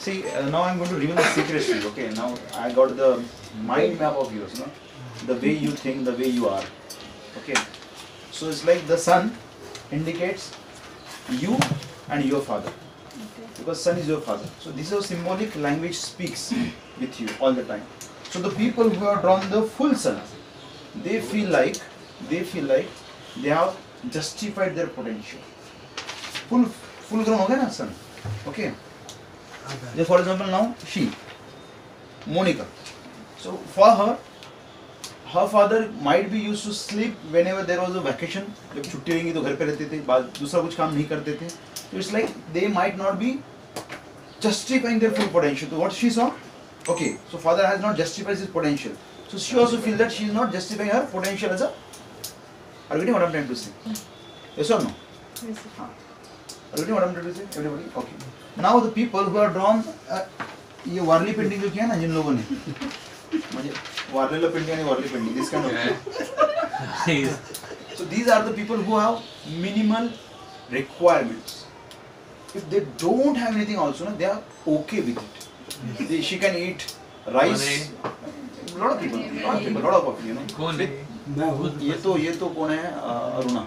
See, now I'm going to reveal the secrets to you. Okay, now I got the mind map of yours, the way you think, the way you are. Okay, so it's like the sun indicates you and your father, because sun is your father. So this is how symbolic language speaks with you all the time. So the people who have drawn the full sun, they feel like they have justified their potential. Full grown hoga na sun. Okay. Just for example, now she, Monica. So for her father might be used to sleep whenever there was a vacation. जब छुट्टी रहेंगी तो घर पे रहते थे, बाद दूसरा कुछ काम नहीं करते थे. So it's like they might not be justifying their full potential. So what she saw? Okay, so father has not justified his potential. So she also feels that she is not justifying her potential as a. Are you getting what I'm trying to say? Yes or no? Yes. Are you getting what I'm trying to say? Everybody? Okay. Now the people who are drawn, ये Warli painting जो किया ना जिन लोगों ने, मुझे वार्ली ला painting नहीं Warli painting, this kind of. So these are the people who have minimal requirements. If they don't have anything also, they are okay with it. She can eat rice. lot of people, you know. कौन है? ये तो कौन है? अरुणा.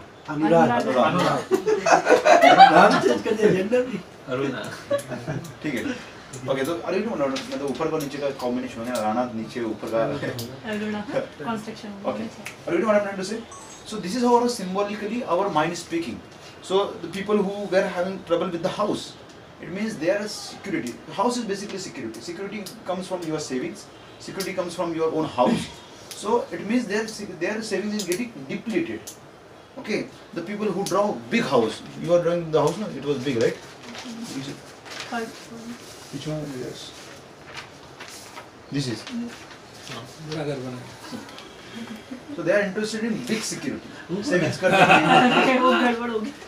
अरुणा. ठीक है. Okay, तो अरे मतलब ऊपर का नीचे का कॉम्बिनेशन है, राणा नीचे ऊपर का. Aruna. Construction. Okay. Are you getting what I'm trying to say? So this is how symbolically our mind is speaking. So the people who were having trouble with the house, it means there is security. The house is basically security. Security comes from your savings. Security comes from your own house. So it means their savings is getting depleted. Okay. The people who draw big house, you are drawing the house, no? It was big, right? Which one? Yes. This is. So they are interested in big security. Savings करते हैं. वो गड़बड़ हो गई.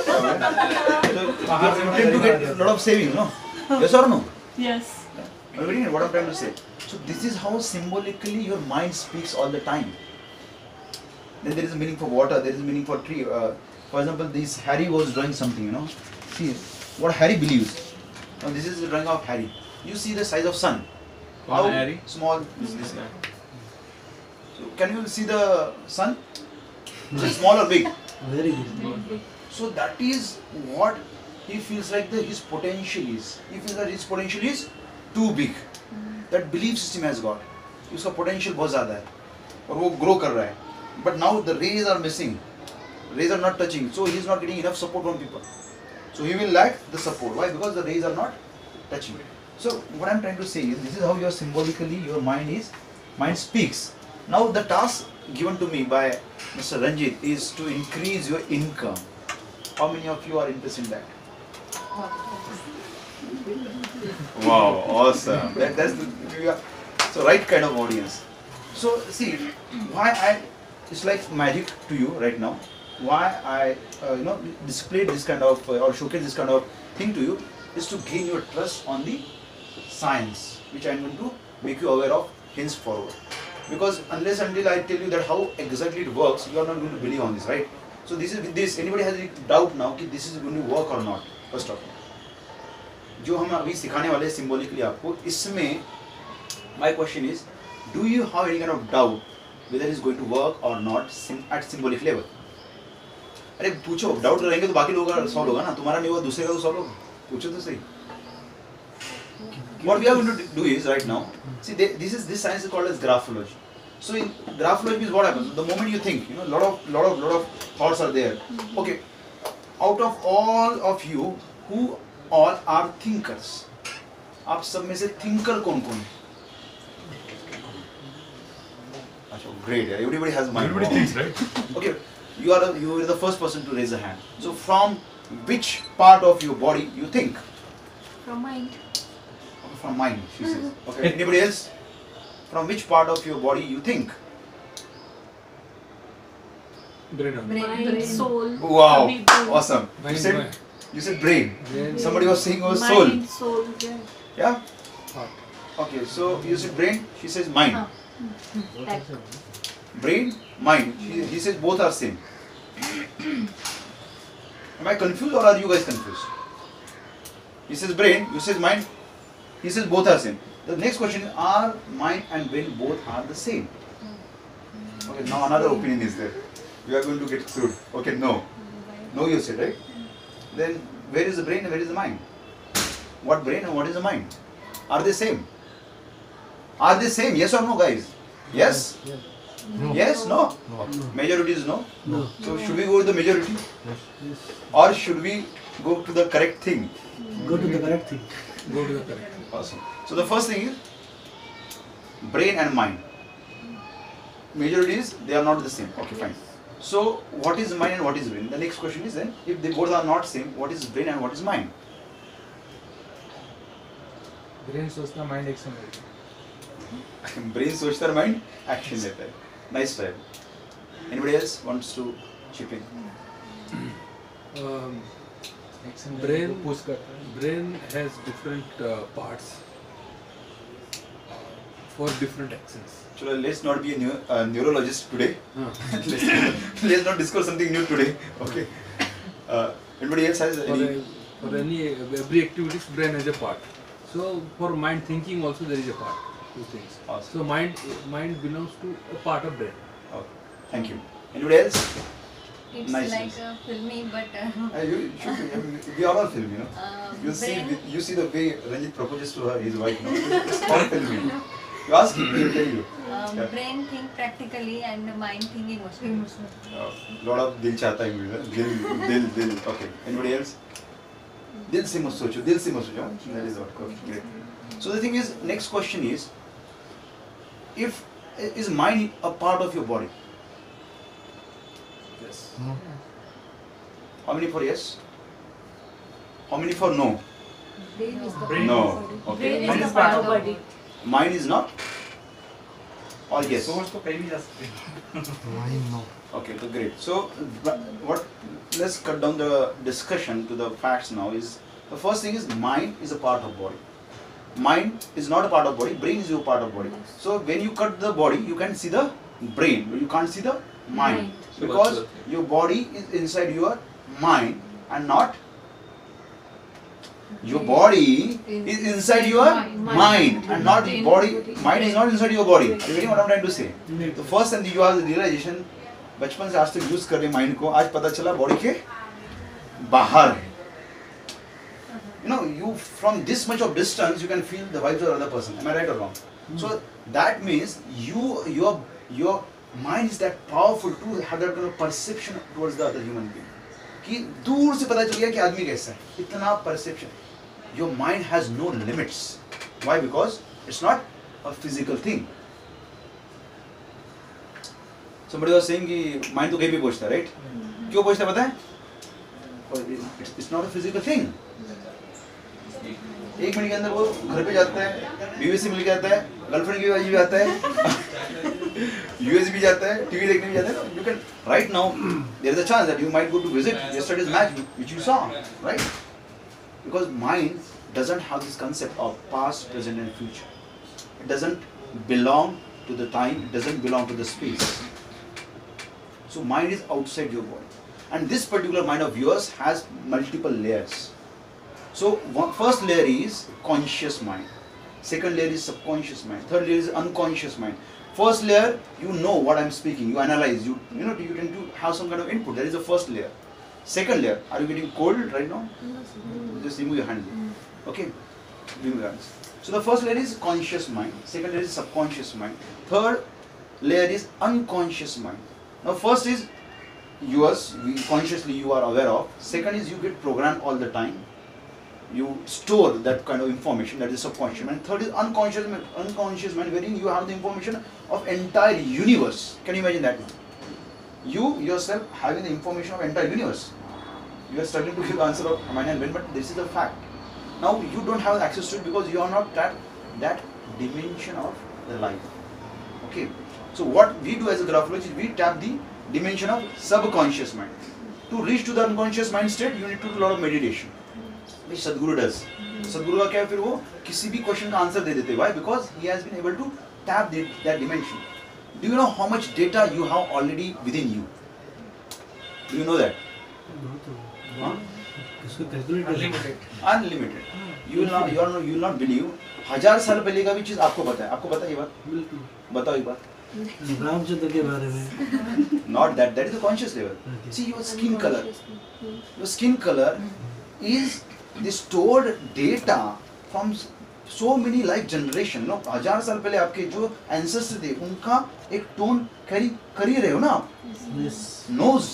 So you tend to get a lot of saving, no? Yes or no? Yes. Are you getting what I'm trying to say? So this is how symbolically your mind speaks all the time. Then there is a meaning for water. There is a meaning for tree. For example, this Harry was drawing something, you know. See what Harry believes. Now this is the drawing of Harry. You see the size of sun. How Harry? Small is this guy. So can you see the sun? Is it small or big? Very good. So that is what he feels like his potential is. He feels that his potential is too big. That belief system has got. उसका potential बहुत ज़्यादा है और वो grow कर रहा है. But now the rays are missing. Rays are not touching. So he is not getting enough support from people. So he will lack the support. Why? Because the rays are not touching. So what I am trying to say is this is how symbolically your mind speaks. Now the task given to me by Mr. Ranjit is to increase your income. How many of you are interested in that? Wow, awesome. That's the right kind of audience. So see, why it's like magic to you right now. Why I display this kind of or showcase this kind of thing to you is to gain your trust on the science, which I am going to make you aware of henceforward. Because unless until I tell you that how exactly it works, you are not going to believe on this, right? So this is with this. Anybody has any doubt now कि this is going to work or not? First of all, जो हम अभी सिखाने वाले symbolically आपको, इसमें my question is, do you have any kind of doubt whether it is going to work or not at symbolic level? अरे पूछो, doubt रहेंगे तो बाकी लोगों का सॉल्व होगा ना, तुम्हारा नहीं होगा दूसरे का तो सॉल्व होगा. पूछो तो सही. What we are going to do is right now, see this science is called as graphology. So in graphology is what happens. The moment you think, lot of thoughts are there. Okay, out of all of you, who all are thinkers? आप सब में से thinker कौन कौन है? अच्छा, great. Everybody has mind. Everybody thinks, right? Okay, you are the first person to raise a hand. So from which part of your body you think? From mind. From mind, she says. Okay. Anybody else? From which part of your body you think? Brain. Soul. Wow, Brain. awesome. You said brain. Somebody was saying was soul. Mind, soul. Yeah. Yeah? Okay, so you said brain, she says mind. That. Brain, mind. He says both are same. Am I confused or are you guys confused? He says brain, you says mind. He says both are same. The next question is, are mind and brain both are the same? Okay, now another opinion is there. You are going to get screwed. Okay, no. No, you said, right? Then where is the brain and where is the mind? What brain and what is the mind? Are they same? Are they same? Yes or no, guys? Yes? No. Yes? No? No. Majority is no? No. So should we go with the majority? Yes. Or should we go to the correct thing? Go to the correct thing. Go to the correct. Awesome. So the first thing is brain and mind. Majority is they are not the same. Okay, fine. So what is mind and what is brain? The next question is then, if they both are not same, what is brain and what is mind? Brain सोचता mind action लेता Brain सोचता है, mind action लेता है. Nice try. Anybody else wants to chip in? Action Brain- push करता है. Brain has different parts for different actions. So let's not be a neurologist today. Huh. let's not discuss something new today. Okay. Anybody else has any? For every activities, brain has a part. So for mind thinking also there is a part. Two things. Awesome. So mind belongs to a part of brain. Okay. Thank you. Anybody else? It's Nice, like nice. a filmy, but You should be. I mean, we are all film, you know. You see, brain. you see the way Ranjit proposes to her, his wife. No? It's all filmy. You ask him, he'll tell you. Yeah. Brain think practically and mind think emotionally. Lot of दिल चाहता है मुझे. दिल. Okay. Anybody else? दिल से मत सोचो. That is what. Okay, great. So the thing is, next question is, is mind a part of your body? Yes. No. How many for yes? How many for no? Brain is the No. body. Okay. Brain Mind is is the part of body. Mind is not? Or yes? सोच तो कहीं भी जा सकते हैं. Mind no. Okay, so great. So, let's cut down the discussion to the facts now. Is the first thing is mind is a part of body. Mind is not a part of body. Brain is your part of body. So when you cut the body, you can see the brain, but you can't see the mind because your body is inside your mind and not. Your body is inside your mind and not the body. Mind is not inside your body. Are you getting what I'm trying to say? The first and you have the realization. बचपन से आज तक use कर रहे mind को, आज पता चला बॉडी के बाहर. You know, you from this much of distance you can feel the vibes of other person. Am I right or wrong? So that means your mind is that powerful to have that kind of perception towards the other human being. कि दूर से पता चल गया कि आदमी कैसा है. इतना perception. Your mind has no limits. Why? Because it's not a physical thing. Somebody was saying कि mind तो कहीं भी पहुंचता है, right? क्यों पहुंचता है पता है? It's not a physical thing. एक मिनट के अंदर वो घर पे जाता है, बीवी से मिल के आता है, गर्लफ्रेंड की वाइफ भी आता है, यूएस भी जाता है, टीवी देखने भी जाता है. You can right now there is a chance that you might go to visit yesterday's match which you saw, right? Because mind doesn't have this concept of past, present and future. It doesn't belong to the time, it doesn't belong to the space. So mind is outside your body. And this particular mind of yours has multiple layers. So first layer is conscious mind. Second layer is subconscious mind. Third layer is unconscious mind. First layer, you know what I'm speaking. You analyze. You tend to have some kind of input. That is the first layer. Second layer, are you getting cold right now? Just remove your hand. Okay? Remove your hands. So the first layer is conscious mind. Second layer is subconscious mind. Third layer is unconscious mind. Now first is yours, consciously you are aware of. Second is you get programmed all the time. You store that kind of information, that is subconscious mind. Third is unconscious mind, wherein you have the information of entire universe. Can you imagine that? You yourself having the information of entire universe. You are struggling to give the answer of mind and brain, but this is a fact. Now you don't have access to it because you are not that dimension of the life. Okay. So what we do as a graphologist, we tap the dimension of subconscious mind. To reach to the unconscious mind state, you need to do a lot of meditation, which Sadhguru does. Sadhguru का क्या है फिर वो किसी भी question का answer दे देते. Why? Because he has been able to tap that dimension. Do you know how much data you have already within you? Do you know that? Huh? इसको calculate Unlimited. Unlimited. you will not believe 1000 साल पहले का भी चीज आपको पता है. आपको पता है ये बात? बिल्कुल. बताओ एक बात. रामचंद्र के बारे में. Not that is the conscious level. Okay. See your skin color. Your skin color is the stored data from so many life generation. No, 1000 साल पहले आपके जो ancestors थे उनका एक टोन कैरी कर ही रहे हो ना आप. Yes. Nose,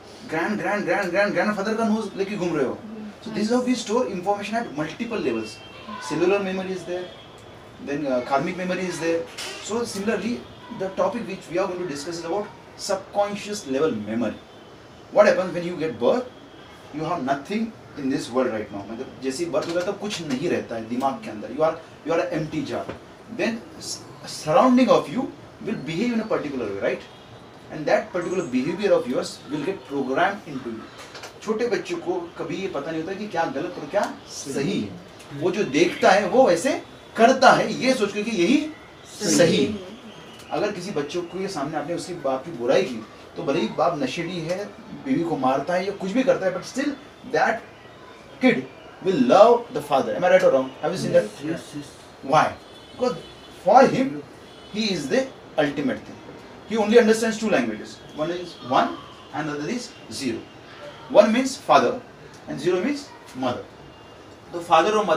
grandfather का nose लेके घूम रहे हो. So this is how we store information at multiple levels. Cellular memory is there, then karmic memory is there. So similarly, the topic which we are going to discuss is about subconscious level memory. What happens when you get birth? You have nothing in this world right now. मतलब जैसे birth होता है तब कुछ नहीं रहता है दिमाग के अंदर. You are an empty jar. Then surrounding of you will behave in a particular way, right? And that particular behavior of yours will get programmed into you. छोटे बच्चों को कभी ये पता नहीं होता कि क्या गलत और क्या सही है. वो जो देखता है वो वैसे करता है ये सोच के कि यही सही है. अगर किसी बच्चों को ये सामने आपने उसकी बाप की बुराई की तो भले ही बाप नशेड़ी है, बीवी को मारता है या कुछ भी करता है, but still that kid will love the father. Am I right or wrong? Have you seen that? Yes, yes. Why? Because for him, he is the ultimate thing. He only understands two languages. One is one and the other is zero. One means father and zero means mother. तो father और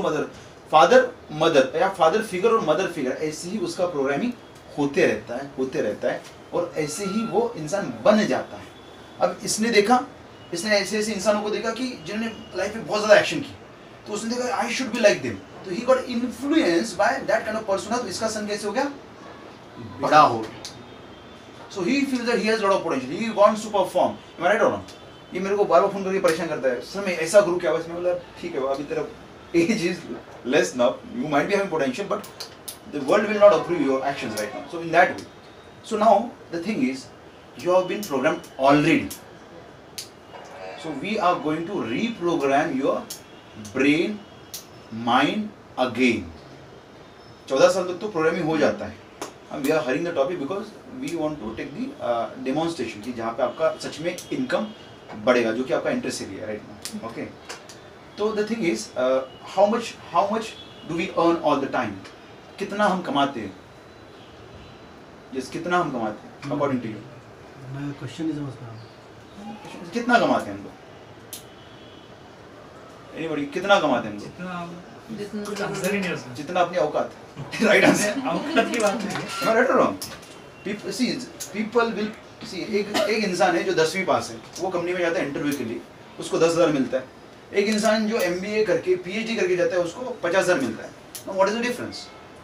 mother या father figure और mother figure ऐसे ही उसका programming होते रहता है और ऐसे ही वो इंसान बन जाता है. अब इसने ऐसे इंसानों को देखा कि जिन्होंने लाइफ में बहुत ज़्यादा एक्शन की, तो उसने देखा I should be like them, तो he got influenced by that kind of person. तो इसका सन कैसे हो गया? बड़ा हो गया. So he feels that he has lot of potential, he wants to perform. Am I right और नॉट? ये मेरे को बार बार फोन करके परेशान करता है, सर मैं ऐसा करूँ क्या? बस मैं बोला ठीक है, अभी तेरा age is less now, you might be having potential but the world will not approve your actions right now. So in that way, so now the thing is you have been programmed already. So we are going to reprogram your brain, mind again. 14 साल तक तो programming हो जाता है. We are hurrying the topic because we want to take the demonstration कि जहाँ पे आपका सच में इनकम बढ़ेगा, जो कि आपका इंटरेस्ट एरिया है right now. Okay. तो the thing is how much do we earn all the time? कितना हम कमाते हैं? Yes, कितना हम कमाते हैं according to you? मैं क्वेश्चन नहीं समझ पा रहा. कितना कमाते हैं हम लोग? Anybody, कितना कमाते हैं हम लोग? कुछ आंसर ही नहीं उसमें. जितना अपनी औकात. Right answer. औकात की बात नहीं है. Am I right or wrong? People will see एक इंसान है जो 10वीं पास है, वो कंपनी में जाता है इंटरव्यू के लिए, उसको 10,000 मिलता है. एक इंसान जो MBA करके PhD करके जाता है उसको 50,000 मिलता है. Now what is the difference?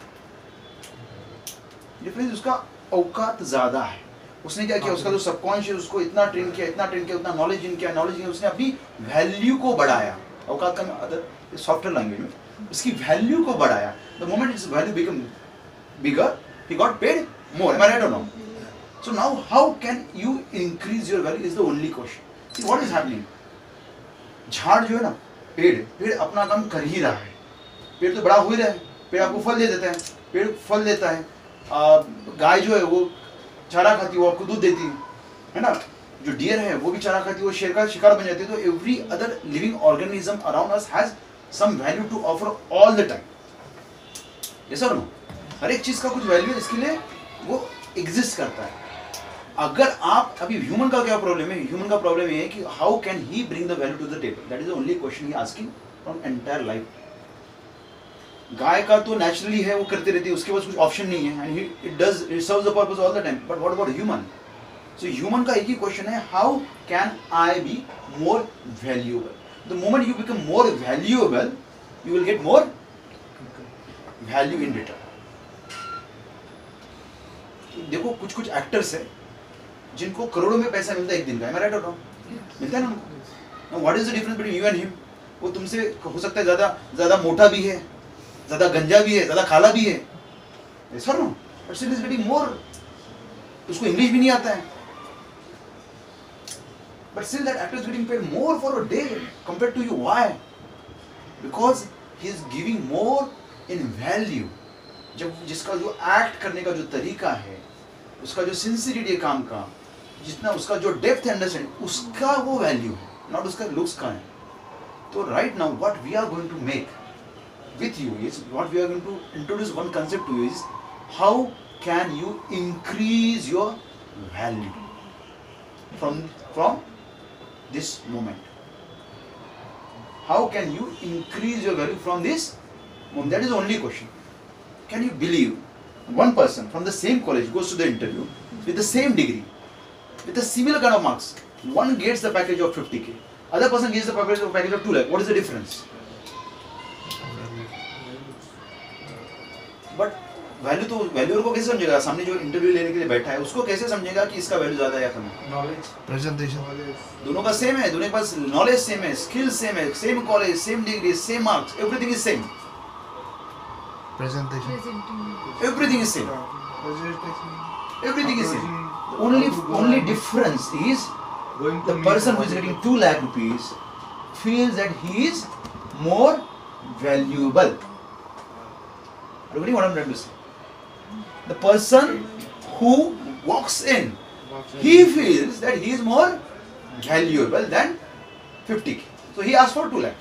Difference उसका औकात ज़्यादा है. उसने क्या किया? उसका जो सबकॉन्शियस उसको इतना ट्रेन किया, उतना नॉलेज किया, उसने अपनी वैल्यू को बढ़ाया. औकात का अदर सॉफ्टवेयर लैंग्वेज में उसकी वैल्यू को बढ़ाया. The moment its value become bigger, he got paid more. Am I right और not? So now how can you increase your value is the only question. See what is happening? झाड़ जो है ना, पेड़ अपना काम कर ही रहा है. पेड़ तो बड़ा हो ही रहा है, पेड़ आपको फल दे देता है, पेड़ फल देता है. गाय जो है वो चारा खाती है, वो आपको दूध देती है ना. जो डियर है वो भी चारा खाती है, वो शेर का शिकार बन जाती है. तो every other living organism around us has some value to offer all the time. Yes और नो? हर एक चीज का कुछ वैल्यू इसके लिए वो एग्जिस्ट करता है. अगर आप अभी ह्यूमन का क्या प्रॉब्लम है? ह्यूमन का प्रॉब्लम ये है कि how can he bring the value to the table. That is the only question he asking from entire life. गाय का तो नेचुरली है, वो करते रहती है, उसके पास कुछ ऑप्शन नहीं है, and it serves the purpose all the time. But what about human? So human का एक ही क्वेश्चन है, how can I be more valuable. The moment you become more valuable, you will get more value in return. देखो कुछ actors है जिनको करोड़ों में पैसा मिलता है एक दिन का. एम आई राइट और रॉन्ग? मिलता है ना उनको. What is the difference between you and him? वो तुमसे हो सकता है ज्यादा मोटा भी है, ज्यादा गंजा भी है, ज्यादा काला भी है. Sir no, but still is getting more. उसको इंग्लिश भी नहीं आता है, but still that actor is getting paid more for a day compared to you. Why? Because he is giving more in value. जब जिसका जो एक्ट करने का जो तरीका है, उसका जो सिंसियरिटी है काम का, जितना उसका जो डेप्थ अंडरस्टैंडिंग, उसका वो वैल्यू है, नॉट उसका लुक्स का है. तो right now what we are going to make, with you is what we are going to introduce. One concept to you is how can you increase your value from this moment. How can you increase your value from this moment? That is the only question. Can you believe one person from the same college goes to the interview with the same degree, with the similar kind of marks? One gets the package of 50k, other person gets the package of 2 lakh. What is the difference? But value तो value को कैसे समझेगा? सामने जो interview लेने के लिए बैठा है उसको कैसे समझेगा कि इसका वैल्यू ज्यादा है या कम है? नॉलेज, प्रेजेंटेशन दोनों का सेम है, दोनों के पास नॉलेज सेम है, स्किल सेम है, same college, same degree, same marks, everything is same. Presentation. Everything is same. Everything is same. Only difference is the person who is getting 2 lakh rupees feels that he is more valuable. Are you getting what I'm trying to say? The person who walks in, he feels that he is more valuable than 50k. So he asks for 2 lakh.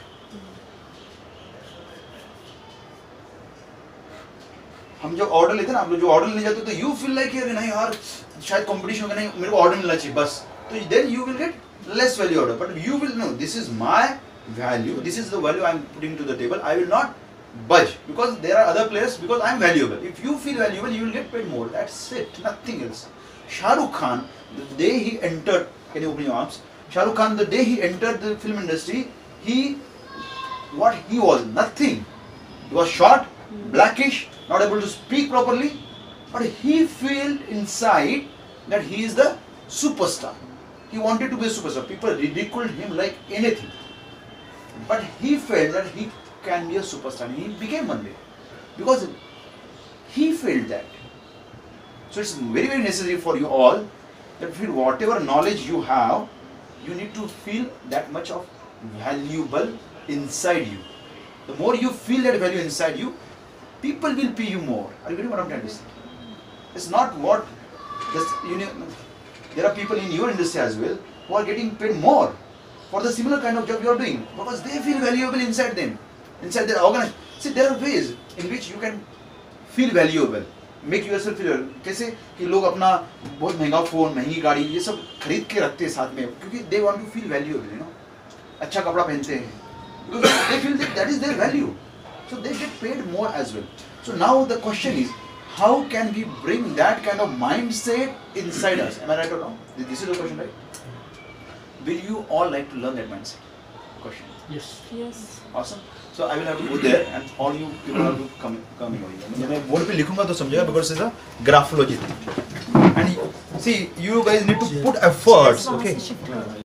हम जो order लेते हैं ना, आप लोग जो order लेने जाते हो तो यू फील लाइक यार नहीं यार शायद कंपटीशन होगा, नहीं मेरे को ऑर्डर मिलना चाहिए बस, तो then you will get less value order. But you will know this is my value, this is the value I am putting to the table. I will not budge because there are other players, because I am valuable. If you feel valuable, you will get paid more. That's it, nothing else. Shah Rukh Khan, the day he entered, can you open your arms? Shah Rukh Khan, the day he entered the film industry, what he was, nothing. He was short, blackish, not able to speak properly, but he felt inside that he is the superstar. He wanted to be a superstar. People ridiculed him like anything, but he felt that he can be a superstar. He became one day because he felt that. So it's very, very necessary for you all that feel whatever knowledge you have, you need to feel that much of valuable inside you. The more you feel that value inside you, people will pay you more. Are you getting what I'm trying to say? It's not what there are people in your industry as well who are getting paid more for the similar kind of job you are doing because they feel valuable inside them. Inside their organization. See, there are ways in which you can feel valuable, make yourself feel valuable. कैसे कि लोग अपना बहुत महंगा phone, महंगी गाड़ी ये सब खरीद के रखते हैं साथ में क्योंकि they want to feel valuable, you know. अच्छा कपड़ा पहनते हैं because they feel that is their value, so they get paid more as well. So now the question is, how can we bring that kind of mindset inside us? Am I right or wrong? This is the question, right? Will you all like to learn that mindset? Question. Yes. Awesome. So I will have to go there and all you people have to come over. मैं board पे लिखूंगा तो समझेगा because it's a graphology thing. And see, you guys need to put efforts, okay?